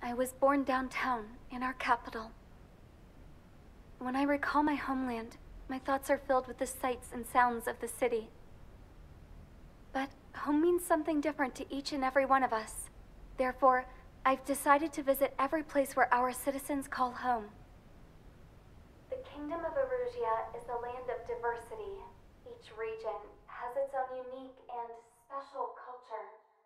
I was born downtown, in our capital. When I recall my homeland, my thoughts are filled with the sights and sounds of the city. But home means something different to each and every one of us. Therefore, I've decided to visit every place where our citizens call home. The Kingdom of Erusia is a land of diversity. Each region has its own unique and special culture.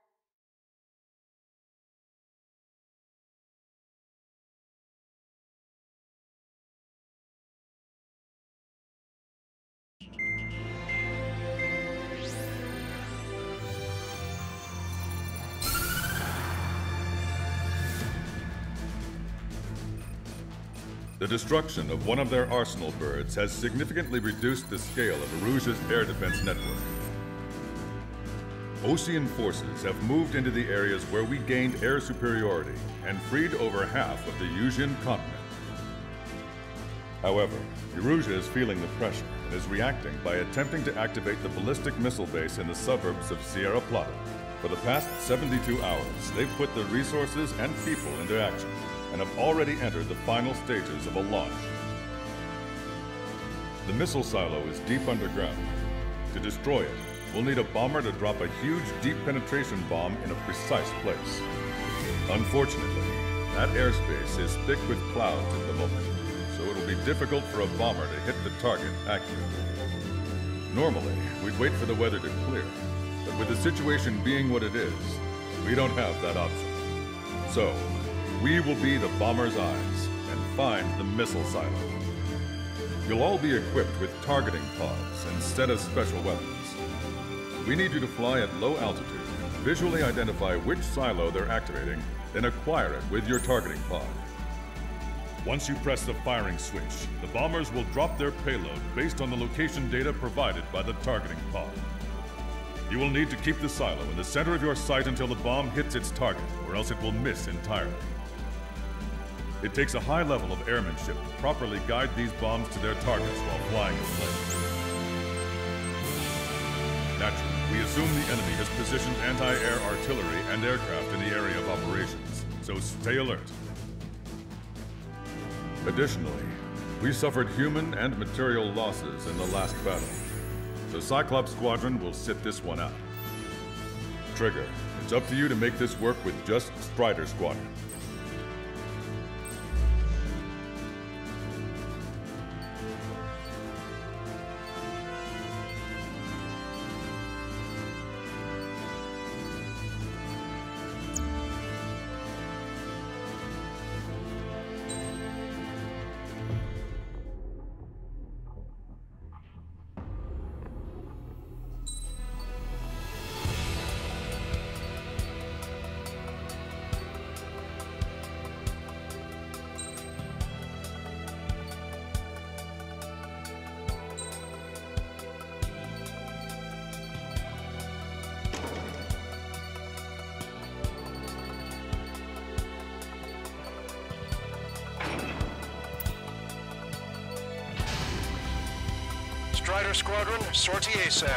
The destruction of one of their arsenal birds has significantly reduced the scale of Erusia's air defense network. Ocean forces have moved into the areas where we gained air superiority and freed over half of the Eusian continent. However, Erusia is feeling the pressure and is reacting by attempting to activate the ballistic missile base in the suburbs of Sierra Plata. For the past 72 hours, they've put the resources and people into action and have already entered the final stages of a launch. The missile silo is deep underground. To destroy it, we'll need a bomber to drop a huge deep penetration bomb in a precise place. Unfortunately, that airspace is thick with clouds at the moment, so it'll be difficult for a bomber to hit the target accurately. Normally, we'd wait for the weather to clear, but with the situation being what it is, we don't have that option. So, we will be the bomber's eyes and find the missile silo. You'll all be equipped with targeting pods instead of special weapons. We need you to fly at low altitude, visually identify which silo they're activating, then acquire it with your targeting pod. Once you press the firing switch, the bombers will drop their payload based on the location data provided by the targeting pod. You will need to keep the silo in the center of your sight until the bomb hits its target, or else it will miss entirely. It takes a high level of airmanship to properly guide these bombs to their targets while flying in place. Naturally, we assume the enemy has positioned anti-air artillery and aircraft in the area of operations, so stay alert. Additionally, we suffered human and material losses in the last battle. The Cyclops Squadron will sit this one out. Trigger, it's up to you to make this work with just Strider Squadron. Strider Squadron, sortie ASAP.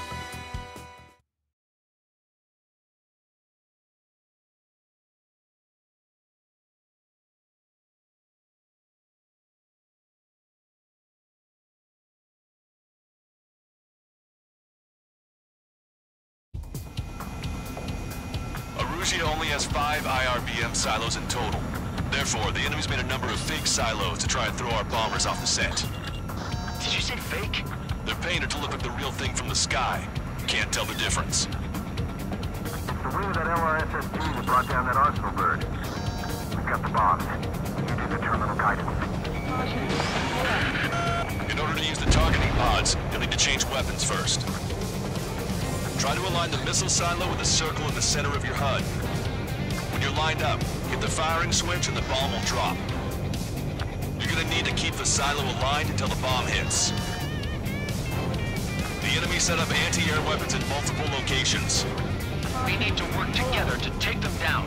Erusia only has 5 IRBM silos in total. Therefore, the enemy's made a number of fake silos to try and throw our bombers off the scent. Did you say fake? They're painted to look like the real thing from the sky. Can't tell the difference. It's the wing of that LRSSG that brought down that arsenal bird. We've got the bombs. You do the terminal guidance. In order to use the targeting pods, you'll need to change weapons first. Try to align the missile silo with a circle in the center of your HUD. When you're lined up, hit the firing switch and the bomb will drop. You're gonna need to keep the silo aligned until the bomb hits. The enemy set up anti-air weapons in multiple locations. We need to work together to take them down.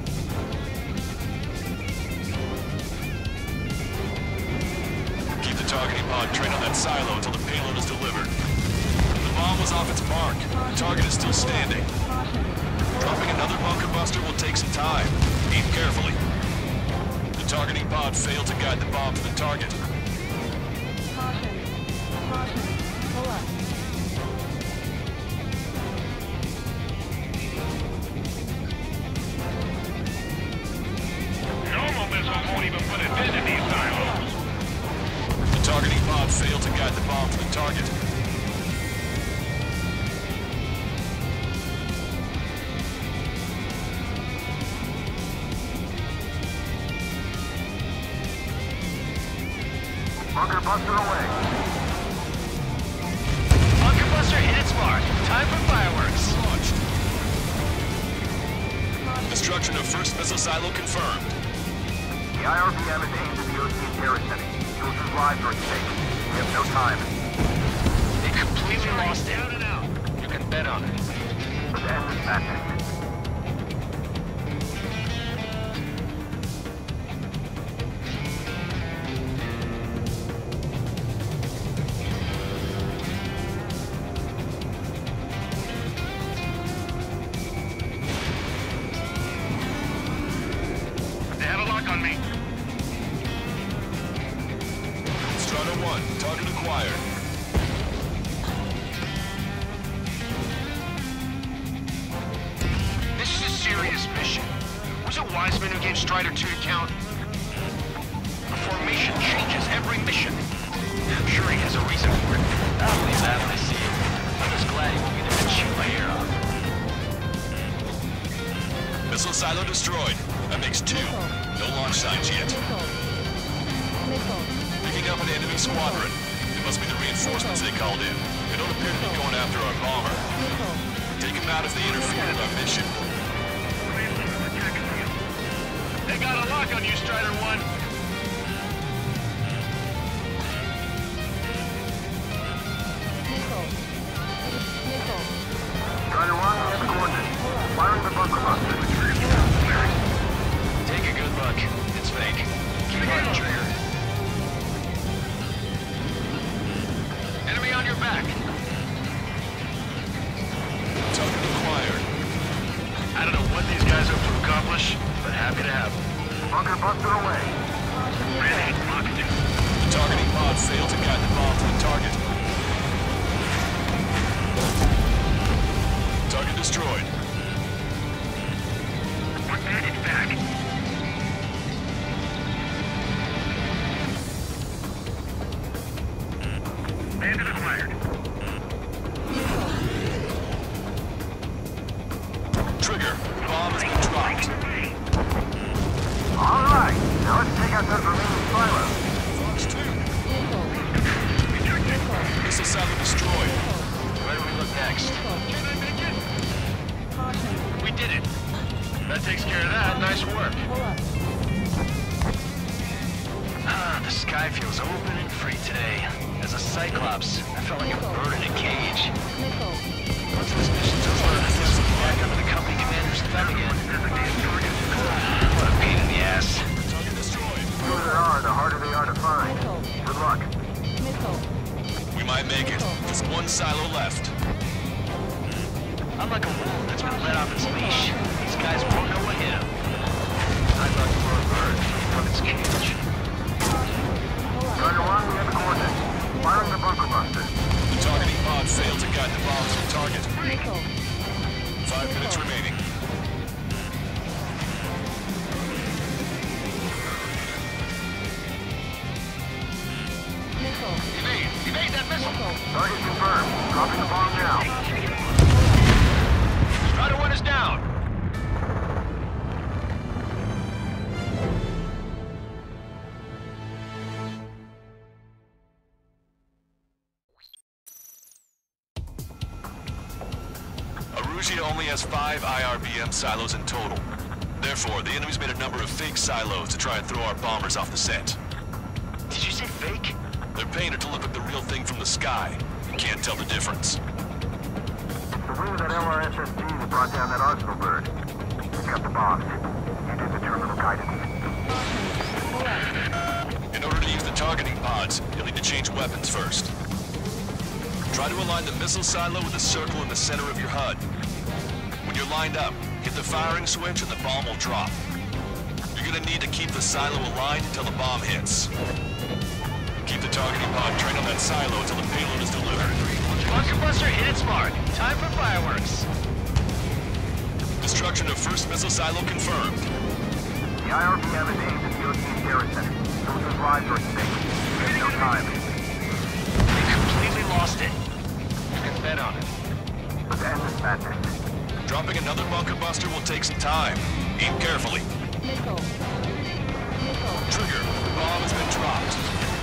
Keep the targeting pod trained on that silo until the payload is delivered. The bomb was off its mark. The target is still standing. Dropping another bunker buster will take some time. Aim carefully. Targeting pod failed to guide the bomb to the target. Caution. Caution. Pull up. Normal missiles won't even put a dent in these silos. The targeting pod failed to guide the bomb to the target. Bunker buster away. Bunker buster hit its mark. Time for fireworks. Launched. Destruction of first missile silo confirmed. The IRBM is aimed at the OC garrison. Soldiers' lives are at stake. We have no time. They completely lost it. Down and out. You can bet on it. Let's end this madness. They have a lock on me. Strata 1, target acquired. This is a serious mission. Was it Wiseman who gave Strider 2 to count? The formation changes every mission. I'm sure he has a reason for it. I'll believe that when I see him. I'm just glad he won't be there to shoot my ear off. Missile silo destroyed. That makes 2. No launch signs yet. Missile. Picking up an enemy squadron. It must be the reinforcements they called in. They don't appear to be going after our bomber. Missile. Take them out if they interfere with our mission. They got a lock on you, Strider 1. Missile. Missile. Strider 1, we have the coordinates. Firing the bunker buster. Take a good look. It's fake. Keep on the trigger. Enemy on your back. Target acquired. I don't know what these guys hope to accomplish, but happy to have them. Bunker buster away. Ready, locked in. The targeting pod failed to guide the bomb to the target. Target destroyed. One bandit back. Bandit acquired. Trigger. Bomb has been dropped. All right. Now let's take out those remaining silos. Fox 2. Missile. Missile silo destroyed. Where do we look next? Caution. We did it. That takes care of that. Nice work. Pull up. The sky feels open and free today. As a Cyclops, I felt like a bird in a cage. Missile. Once this mission's over, I guess we'll be back under the company commander's thumb again. What a pain in the ass. Target destroyed. The fewer there are, the harder they are to find. Good luck. Missile. We might make it. Just one silo left. I'm like a wolf that's been let off its leash. These guys won't know what hit him. I'd like for a bird from its cage. Strider 1, we have the coordinates. Firing the bunker buster. The targeting pod failed to guide the bomb to the target. Missile. 5 minutes remaining. Missile. Evade that missile! Target confirmed. Dropping the bomb now. Strider 1 is down! Arusia only has 5 IRBM silos in total. Therefore, the enemy's made a number of fake silos to try and throw our bombers off the scent. Did you say fake? They're painted to look like the real thing from the sky. You can't tell the difference. The wing of that LRSSG that brought down that arsenal bird. We got the bombs. You did the terminal guidance. In order to use the targeting pods, you'll need to change weapons first. Try to align the missile silo with a circle in the center of your HUD. When you're lined up, hit the firing switch and the bomb will drop. You're gonna need to keep the silo aligned until the bomb hits. Keep the targeting pod trained on that silo until the payload is delivered. Bunker buster hit its mark. Time for fireworks. Destruction of first missile silo confirmed. The IRB have it aimed at European garrison. Soldiers' lives are at stake. There's no time. We completely lost it. You can bet on it. Let's end this madness. Dropping another bunker buster will take some time. Aim carefully. Missile. Missile. Trigger, the bomb has been dropped.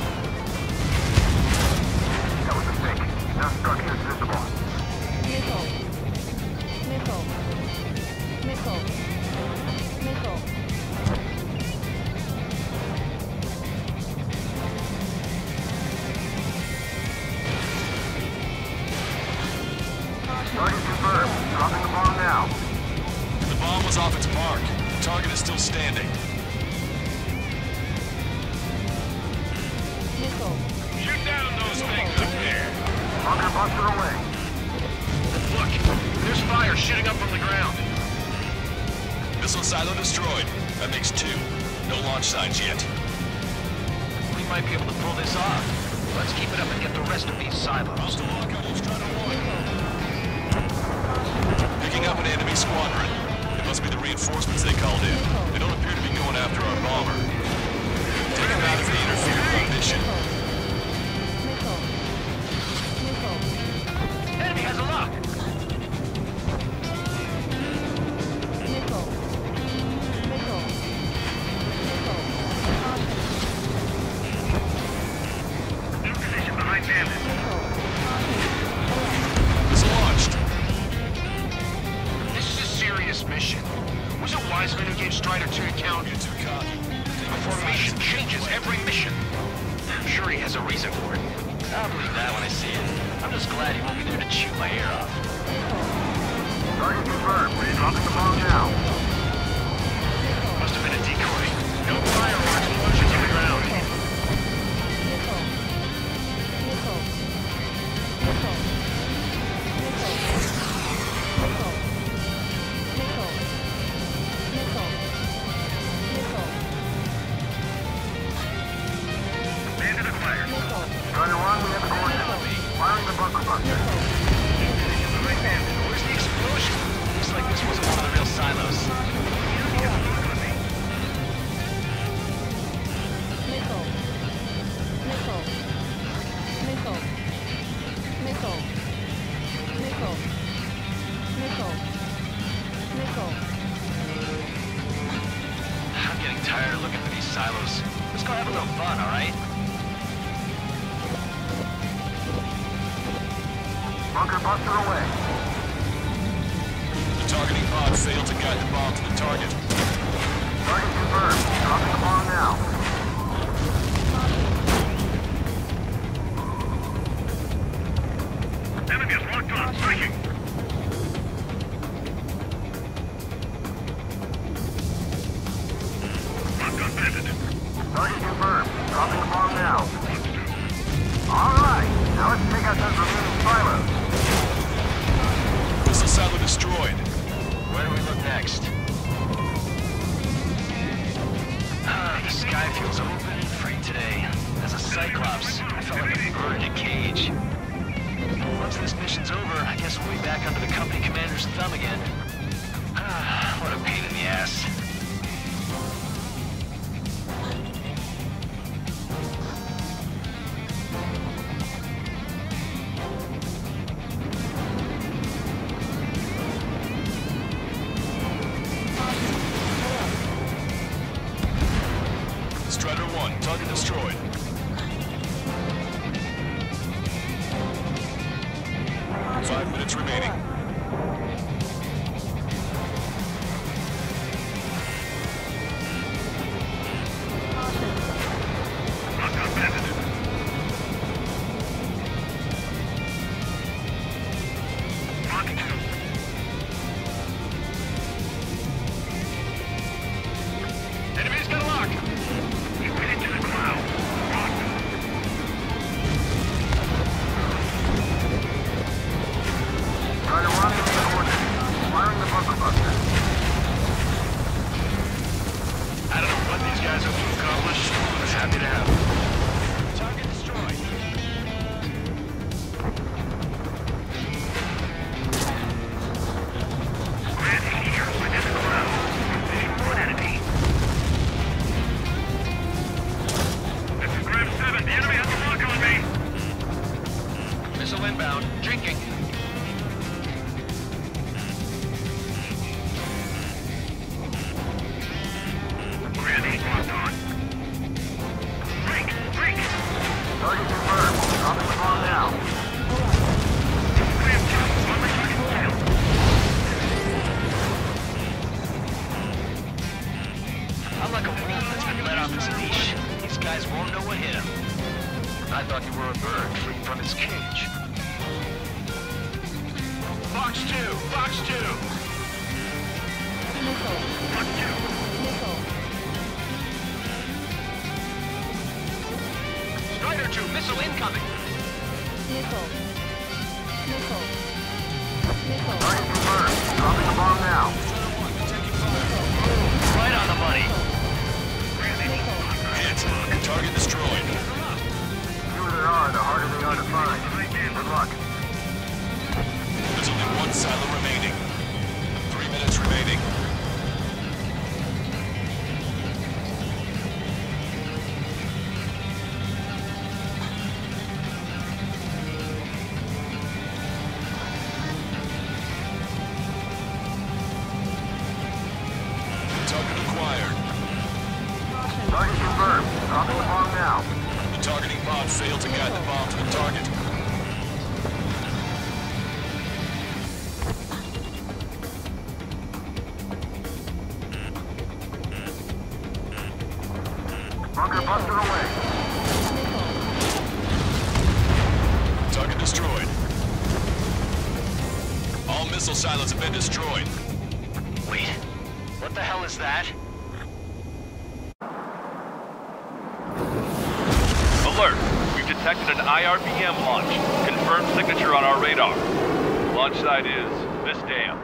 That was a mistake. No structures visible. Missile. Missile. Missile. Missile. Target confirmed. Dropping the bomb now. The bomb was off its mark. The target is still standing. Missile. Shoot down those things up there. Bunker buster away. Look, there's fire shooting up from the ground. Missile silo destroyed. That makes 2. No launch signs yet. We might be able to pull this off. Let's keep it up and get the rest of these silos. Picking up an enemy squadron. It must be the reinforcements they called in. They don't appear to be going after our bomber. Take them out if they interfere with our mission. Missile. Missile. Enemy has a lock. Missile. Missile. Missile. Caution. New position behind bandit. Missile. Caution. Missile launched. This is a serious mission. Was it Wiseman who gave Strider 2 account? You're too cocky. A formation changes every mission. I'm sure he has a reason for it. I'll believe that when I see it. I'm just glad he won't be there to chew my ear off. Target confirmed. Dropping the bomb now. Must have been a decoy. No fire or explosions on the ground. Missile. Missile. Missile. Missile. Missile. Missile. Missile. Missile. Bandit acquired. Missile. Strider 1, we have the coordinates. Firing the bunker buster. Behind bandit. Where's the explosion? Looks like this wasn't one of the real silos. Missile. Missile. Missile. Missile. Missile. Missile. Missile. I'm getting tired of looking for these silos. Let's go have a little fun, all right? Bunker buster away. The targeting pod failed to guide the bomb to the target. Target confirmed. Dropping the bomb now. Enemy is locked on. Striking. Locked on bandit. Target confirmed. Dropping the bomb now. All right. Now let's take out those remaining silos. Missile silo destroyed. Where do we look next? The sky feels open and free today. As a Cyclops, I felt like a bird in a cage. Once this mission's over, I guess we'll be back under the company commander's thumb again. What a pain in the ass. Strider 1, target destroyed. Five minutes remaining. Locked on bandit. Lock 2. Enemy's got a lock. We went into the cloud. task to accomplish. I'm happy to have it. Target destroyed. Granted here, within the cloud. Position one enemy. This is Grab 7. The enemy has a lock on me. Missile inbound. Drinking. Granted, locked on. Break! Break! Target confirmed. Dropping the bomb now. Grab 2. On my target kill. I'm like a wolf that's been let off his leash. These guys won't know what hit him. I thought you were a bird free from its cage. Box 2! Box 2! Missile. Box 2. Missile. Strider 2, missile incoming! Missile. Missile. Missile. Target confirmed. Dropping the bomb now. Right on the money! Hit. Target destroyed. The fewer there are, the harder they are to find. Good luck. There's only one silo remaining. 3 minutes remaining. Target acquired. Target confirmed. Dropping the bomb now. The targeting pod failed to guide the bomb to the target. Bunker busted away. Target destroyed. All missile silos have been destroyed. Wait, what the hell is that? Alert! We've detected an IRBM launch. Confirmed signature on our radar. Launch site is this dam.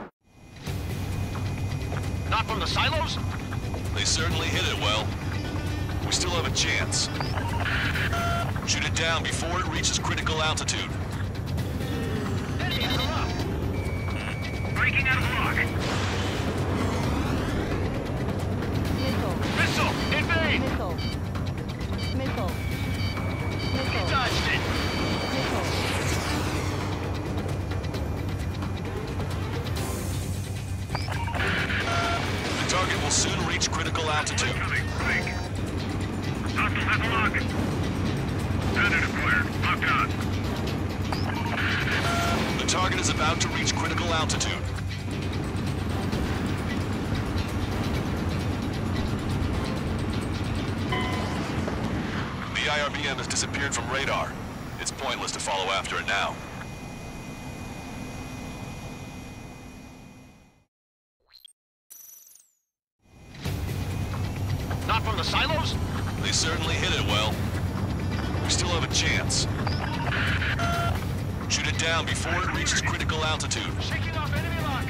Not from the silos? They certainly hit it well. We still have a chance. Shoot it down before it reaches critical altitude. Enemies are up! Breaking out of lock. Missile. Missile! Invade! Missile. Missile. Missile. Dodged it! Missile. The target will soon reach critical altitude. Coming. Break. Hostile has a lock. Standard acquired. Locked on. The target is about to reach critical altitude. The IRBM has disappeared from radar. It's pointless to follow after it now. Not from the silos? They certainly hit it well. We still have a chance. Shoot it down before it reaches critical altitude. Shaking off enemy lock!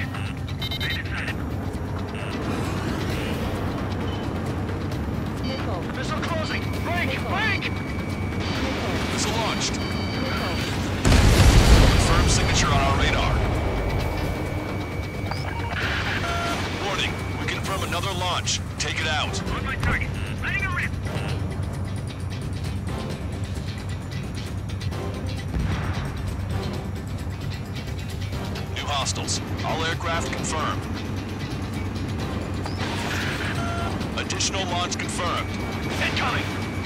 Missile. Missile closing! Break! Break! Missile launched. Missile. Confirmed signature on our radar. Warning, we confirm another launch. Take it out. On my target. Letting a rip. New hostiles. All aircraft confirmed. Additional launch confirmed. Incoming!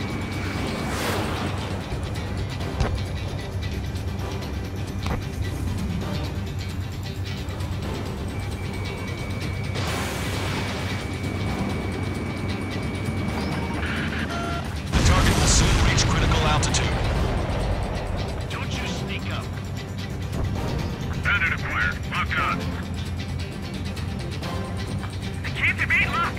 The target will soon reach critical altitude. Don't you sneak up! Standard acquired. Locked on. I can't debate lock.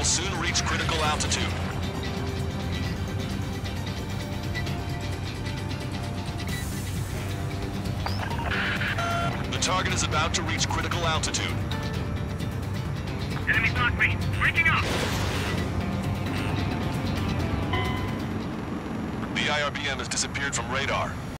will soon reach critical altitude. The target is about to reach critical altitude. Enemy block me. Breaking up. The IRBM has disappeared from radar.